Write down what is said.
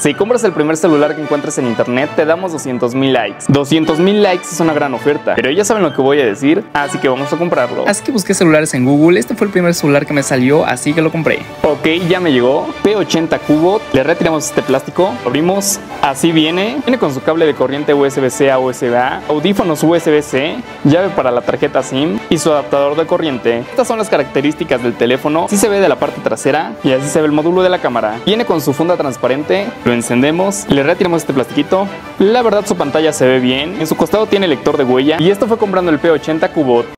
Si compras el primer celular que encuentres en internet, te damos 200,000 likes. 200,000 likes es una gran oferta, pero ya saben lo que voy a decir, así que vamos a comprarlo. Así que busqué celulares en Google, este fue el primer celular que me salió, así que lo compré. Ok, ya me llegó. P80 Cubo. Le retiramos este plástico, lo abrimos, así viene. Viene con su cable de corriente USB-C a USB-A, audífonos USB-C, llave para la tarjeta SIM y su adaptador de corriente. Estas son las características del teléfono. Así se ve de la parte trasera y así se ve el módulo de la cámara. Viene con su funda transparente, lo encendemos, le retiramos este plastiquito. La verdad su pantalla se ve bien, en su costado tiene lector de huella y esto fue comprando el P80 Cubo.